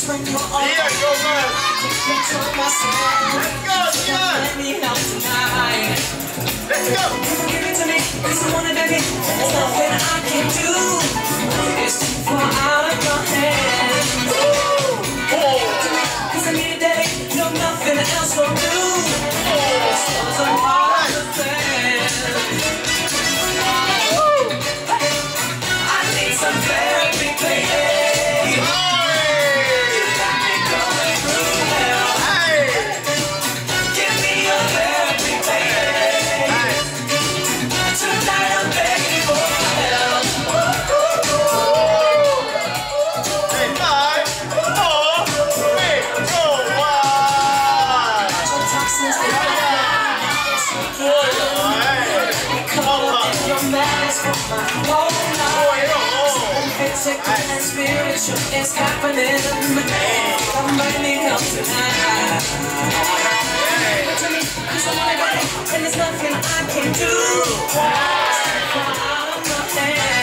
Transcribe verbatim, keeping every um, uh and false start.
when you're all Yeah, go man. control myself. Let's go, yeah. Let me help tonight. Let's go. Give it to me, cause I want it, baby. There's nothing I can do. It's too far out of my hands. Cause I need it, daddy. No, nothing else will do. This was a part of the plan. I need some therapy, baby. You got me going through hell. Give me your therapy, baby. Tonight I'm begging for help. Hey, five, four, three, two, one. Toxins come up in your mask for my whole life. Physical and spiritual is happening. Come bring me help tonight. To me, cause I'm and there's nothing I can do. Out of my hands.